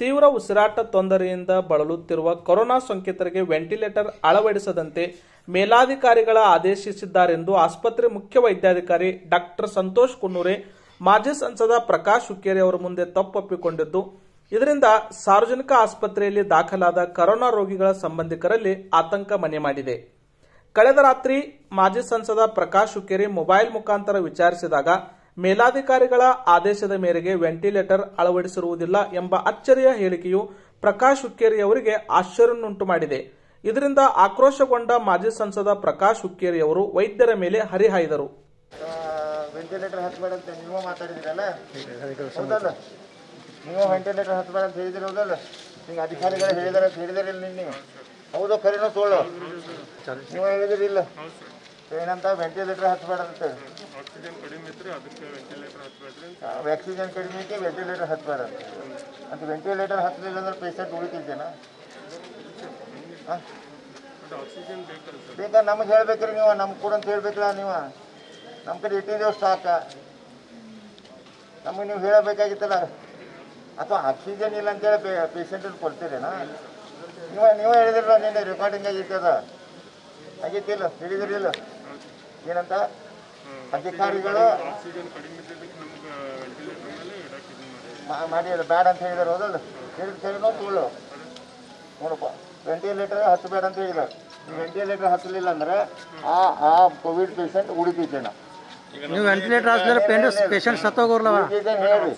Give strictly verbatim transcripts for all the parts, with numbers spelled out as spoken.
ತೀವ್ರ ಉಸಿರಾಟ ತೊಂದರೆಯಿಂದ ಬಳಲುತ್ತಿರುವ ಕೊರೋನಾ ಸೋಂಕಿತರಿಗೆ ವೆಂಟಿಲೇಟರ್ ಅಳವಡಿಸದಂತೆ ಮೇಲಾಧಿಕಾರಿಗಳ ಆದೇಶಿಸಿದ್ದಾರೆಂದು ಆಸ್ಪತ್ರೆ ಮುಖ್ಯ ವೈದ್ಯಾಧಿಕಾರಿ ಡಾಕ್ಟರ್ ಸಂತೋಷ್ ಕುನ್ನೂರೆ ಮಾಜಿ ಸಂಸದ ಪ್ರಕಾಶ್ ಹುಕ್ಕೇರಿ ಅವರ ಮುಂದೆ ತಪ್ಪೊಪ್ಪಿಕೊಂಡಿದ್ದು, ಇದರಿಂದ ಸಾರ್ವಜನಿಕ ಆಸ್ಪತ್ರೆಯಲ್ಲಿ ದಾಖಲಾದ ಕೊರೋನಾ ರೋಗಿಗಳ ಸಂಬಂಧಿಕರಲ್ಲಿ ಆತಂಕ ಮನೆ ಮಾಡಿದೆ. ಕಳೆದ ರಾತ್ರಿ ಮಾಜಿ ಸಂಸದ ಪ್ರಕಾಶ್ ಹುಕ್ಕೇರಿ ಮೊಬೈಲ್ ಮುಖಾಂತರ ವಿಚಾರಿಸಿದಾಗ ಮೇಲಾಧಿಕಾರಿಗಳ ಆದೇಶದ ಮೇರೆಗೆ ವೆಂಟಿಲೇಟರ್ ಅಳವಡಿಸಿರುವುದಿಲ್ಲ ಎಂಬ ಅಚ್ಚರಿಯ ಹೇಳಿಕೆಯು ಪ್ರಕಾಶ್ ಹುಕ್ಕೇರಿ ಅವರಿಗೆ ಆಶ್ಚರ್ಯವನ್ನುಂಟು ಮಾಡಿದೆ. ಇದರಿಂದ ಆಕ್ರೋಶಗೊಂಡ ಮಾಜಿ ಸಂಸದ ಪ್ರಕಾಶ್ ಹುಕ್ಕೇರಿ ಅವರು ವೈದ್ಯರ ಮೇಲೆ ಹರಿಹಾಯ್ದರು. ವೆಂಟಿಲೇಟರ್ ಹತ್ತಬೇಡ ಅಂತ ನೀವು ಮಾತಾಡಿದಿರಲ್ಲ, ಹೌದಲ್ಲ? ನೀವು ವೆಂಟಿಲೇಟರ್ ಹತ್ತಬೇಡ ಅಂತ ಹೇಳಿದಿರೋದಲ್ಲ, ನಿಮ್ಗೆ ಅಧಿಕಾರಿಗಳು ಹೇಳಿದಾರೆ ಅಂತ ಹೇಳಿದಾರಿಲ್ಲ ನೀವು? ಹೌದು, ಖರೀನೋ ತೋಳು ನೀವು ಹೇಳಿದಿರಿಲ್ಲ ಏನಂತ ವೆಂಟಿಲೇಟರ್ ಹತ್ತಬೇಡ ಅಂತ. ಆಕ್ಸಿಜನ್ ಕಡಿಮೆ ಐತಿ, ವೆಂಟಿಲೇಟರ್ ಹತ್ತಬೇಡ ಅಂತ. ಅಂತ ವೆಂಟಿಲೇಟರ್ ಹತ್ತಲಿಲ್ಲ ಅಂದ್ರೆ ಪೇಷಂಟ್ ಉಳಿತಿದ್ದೇನಾ? ಬೇಕಾ ನಮಗೆ ಹೇಳ್ಬೇಕ್ರಿ ನೀವು, ನಮ್ಗೆ ಕೂಡ ಅಂತ ಹೇಳ್ಬೇಕಲ್ಲ ನೀವು. ನಮ್ಮ ಕಡೆ ಇಟ್ಟಿದ್ದೇವೆ ಸ್ಟಾಕ, ನಮಗೆ ನೀವು ಹೇಳಬೇಕಾಗಿತ್ತಲ್ಲ. ಅಥವಾ ಆಕ್ಸಿಜನ್ ಇಲ್ಲ ಅಂತೇಳಿ ಪೇ ಪೇಷಂಟನ್ನು ಕೊಡ್ತೀರೇನಾ? ನೀವು ನೀವು ಹೇಳಿದಿರಲ್ಲ, ನಿನ್ನೆ ರೆಕಾರ್ಡಿಂಗ್ ಆಗಿತ್ತದ, ಆಗಿತ್ತಿಲ್ಲ ಹೇಳಿದಿರಿಲ್ಲ ಏನಂತ? ಅಧಿಕಾರಿಗಳು ಮಾಡಿ ಬೇಡ ಅಂತ ಹೇಳಿದಾರೆ, ಹೌದಲ್ಲ? ಹೇಳಿದ ಸರಿನೋ ಸುಳ್ಳು? ನೋಡಪ್ಪ, ವೆಂಟಿಲೇಟರ್ ಹತ್ತಬೇಡ ಅಂತ ಹೇಳಿದಾರೆ. ಈ ವೆಂಟಿಲೇಟರ್ ಹತ್ತಲಿಲ್ಲ ಅಂದ್ರೆ ಆ ಆ ಕೋವಿಡ್ ಪೇಷಂಟ್ ಉಳಿತೈತೇನ? ನೀವು ವೆಂಟಿಲೇಟರ್ ಹಾಕಿದ್ರೆ ಪೇಷಂಟ್ ಸತ್ತೋಗೋರ್ಲವ. ಹೇಳ್ರಿ,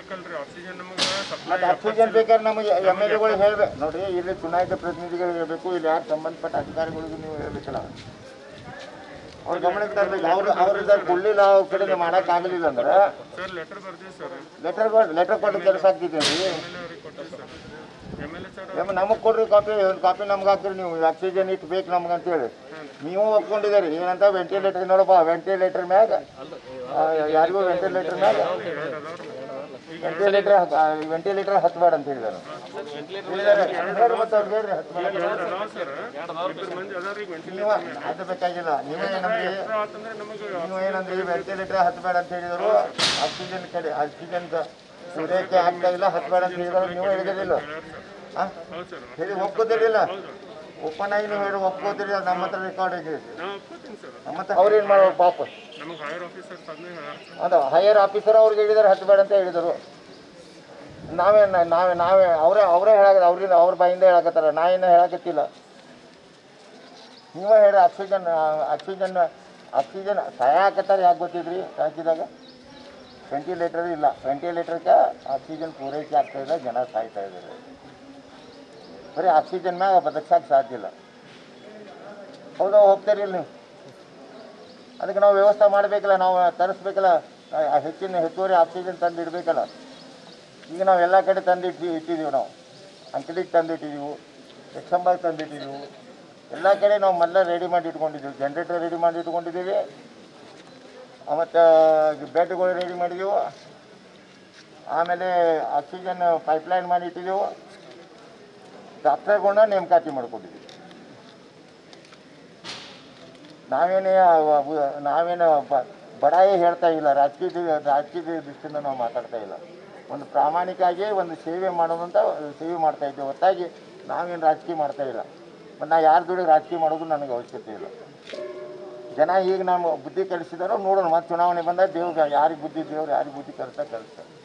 ಮತ್ತೆ ಆಕ್ಸಿಜನ್ ಬೇಕಾದ್ರೆ ನಮಗೆ ಎಮ್ ಎಲ್ ಎಗಳು ಹೇಳ್ಬೇಕು ನೋಡ್ರಿ. ಇಲ್ಲಿ ಚುನಾಯಿತ ಪ್ರತಿನಿಧಿಗಳು ಹೇಳ್ಬೇಕು, ಇಲ್ಲಿ ಯಾರು ಸಂಬಂಧಪಟ್ಟ ಅಧಿಕಾರಿಗಳಿಗೂ ನೀವು ಹೇಳ್ಬೇಕಲ್ಲ. ಅವ್ರ ಗಮನಕ್ಕೆ ತರಬೇಕು. ಅವ್ರು ಅವ್ರ ಕೊಡ್ಲಿಲ್ಲ, ಅವ್ರ ಕಡೆ ನೀವು ಮಾಡೋಕ್ಕಾಗಲಿಲ್ಲ ಅಂದ್ರೆ ಲೆಟರ್ ಲೆಟರ್ ಕೊಟ್ಟು ಕೆಲಸ ಆಗ್ತಿದ್ದೇವೆ. ನಮಗೆ ಕೊಡ್ರಿ ಕಾಪಿ, ಒಂದು ಕಾಪಿ ನಮ್ಗೆ ಹಾಕ್ರಿ ನೀವು. ಆಕ್ಸಿಜನ್ ಇಟ್ಟು ಬೇಕು ನಮ್ಗೆ ಅಂತೇಳಿ ನೀವು ಒಪ್ಕೊಂಡಿದ್ದೀರಿ. ಏನಂತ ವೆಂಟಿಲೇಟರ್ ನೋಡಪ್ಪ, ವೆಂಟಿಲೇಟರ್ ಮ್ಯಾಗ ಯಾರಿಗೂ ವೆಂಟಿಲೇಟರ್ ಮ್ಯಾಗ ವೆಂಟಿಲೇಟರ್ ವೆಂಟಿಲೇಟರ್ ಹತ್ತಬೇಡ ಅಂತ ಹೇಳಿದಾರೆ. ನೀವು ಅದು ಬೇಕಾಗಿಲ್ಲ. ನೀವೇ ನಮಗೆ ನೀವು ಏನಂದ್ರಿ ವೆಂಟಿಲೇಟರ್ ಹತ್ತಬೇಡ ಅಂತ ಹೇಳಿದರು. ಆಕ್ಸಿಜನ್ ಕಡೆ ಆಕ್ಸಿಜನ್ ಸೂರ್ಯಕ್ಕೆ ಆಗ್ತಾ ಇಲ್ಲ, ಹತ್ತಬೇಡ ಅಂತ ಹೇಳಿದ್ರು. ನೀವು ಹೇಳಿದಿರಿಲ್ಲ, ಹಾಂ ಹೇಳಿ ಒಪ್ಕೋತಿರಲಿಲ್ಲ. ಓಪನ್ ಆಗಿ ನೀವು ಹೇಳಿ ಒಪ್ಕೋತೀರಿ. ನಮ್ಮ ಹತ್ರ ರೆಕಾರ್ಡ್ ಆಗಿ ನಮ್ಮ ಹತ್ರ ಅವ್ರೇನು ಮಾಡೋ ಪಾಪ ಅದು ಹೈಯರ್ ಆಫೀಸರ್ ಅವ್ರಿಗೆ ಹೇಳಿದಾರೆ ಹತ್ತಬೇಡ ಅಂತ ಹೇಳಿದರು. ನಾವೇ ನಾವೇ ನಾವೇ ಅವರೇ ಅವರೇ ಹೇಳಾಕ ಅವ್ರಿಂದ ಅವ್ರ ಬಾಯಿಂದ ಹೇಳಕತ್ತಾರ, ನಾ ಇನ್ನೂ ಹೇಳಕತ್ತಿಲ್ಲ. ನೀವೇ ಹೇಳಿ ಆಕ್ಸಿಜನ್ ಆಕ್ಸಿಜನ್ ಆಕ್ಸಿಜನ್ ಸಹಾಯ ಹಾಕತ್ತಾರೆ. ಯಾಕೆ ಗೊತ್ತಿದ್ರಿ? ಹಾಕಿದಾಗ ವೆಂಟಿಲೇಟರ್ ಇಲ್ಲ, ವೆಂಟಿಲೇಟರ್ಗೆ ಆಕ್ಸಿಜನ್ ಪೂರೈಕೆ ಆಗ್ತಾಯಿಲ್ಲ, ಜನ ಸಾಯ್ತಾ ಇದ್ದಾರೆ. ಬರೀ ಆಕ್ಸಿಜನ್ ಮ್ಯಾಗ ಬದುಕಕ್ಕೆ ಸಾಧ್ಯ ಇಲ್ಲ. ಹೌದಾ? ಹೋಗ್ತಾರಿಲ್ಲ ನೀವು? ಅದಕ್ಕೆ ನಾವು ವ್ಯವಸ್ಥೆ ಮಾಡಬೇಕಲ್ಲ, ನಾವು ತರಿಸ್ಬೇಕಲ್ಲ, ಹೆಚ್ಚಿನ ಹೆಚ್ಚುವರಿ ಆಕ್ಸಿಜನ್ ತಂದು ಇಡಬೇಕಲ್ಲ. ಈಗ ನಾವು ಎಲ್ಲ ಕಡೆ ತಂದು ಇಟ್ಟು ಇಟ್ಟಿದ್ದೀವಿ. ನಾವು ಅಂಕಲಿಗೆ ತಂದು ಇಟ್ಟಿದ್ದೀವಿ, ಎಕ್ಸಂಬಾಗಿ ತಂದಿಟ್ಟಿದ್ದೀವಿ, ಎಲ್ಲ ಕಡೆ ನಾವು ಮೊದಲೇ ರೆಡಿ ಮಾಡಿ ಇಟ್ಕೊಂಡಿದ್ದೀವಿ. ಜನ್ರೇಟರ್ ರೆಡಿ ಮಾಡಿ ಇಟ್ಕೊಂಡಿದ್ದೀವಿ, ಮತ್ತು ಬೆಡ್ಗಳು ರೆಡಿ ಮಾಡಿದೆವು. ಆಮೇಲೆ ಆಕ್ಸಿಜನ್ ಪೈಪ್ಲೈನ್ ಮಾಡಿ ಇಟ್ಟಿದ್ದೆವು. ಡಾಕ್ಟರ್ಗಳನ್ನ ನೇಮಕಾತಿ ಮಾಡ್ಕೊಂಡಿದ್ದೀವಿ. ನಾವೇನೇ ನಾವೇನು ಬಡಾಯಿ ಹೇಳ್ತಾ ಇಲ್ಲ, ರಾಜಕೀಯ ರಾಜಕೀಯ ದೃಷ್ಟಿಯಿಂದ ನಾವು ಮಾತಾಡ್ತಾ ಇಲ್ಲ. ಒಂದು ಪ್ರಾಮಾಣಿಕವಾಗಿ ಒಂದು ಸೇವೆ ಮಾಡೋದಂತ ಸೇವೆ ಮಾಡ್ತಾ ಇದ್ದೇವೆ ಹೊತ್ತಾಗಿ ನಾವೇನು ರಾಜಕೀಯ ಮಾಡ್ತಾ ಇಲ್ಲ. ಮತ್ತು ನಾ ಯಾರ ದುಡಿಗೆ ರಾಜಕೀಯ ಮಾಡೋದು ನನಗೆ ಅವಶ್ಯಕತೆ ಇಲ್ಲ. ಜನ ಈಗ ನಮ್ಮ ಬುದ್ಧಿ ಕಲಿಸಿದಾರೋ ನೋಡೋಣ. ಮತ್ತು ಚುನಾವಣೆ ಬಂದಾಗ ದೇವ್ರು ಯಾರಿಗೆ ಬುದ್ಧಿ ದೇವ್ರು ಯಾರಿಗೆ ಬುದ್ಧಿ ಕಲಿಸ್ತಾ ಕಲಿಸ್ತಾರೆ.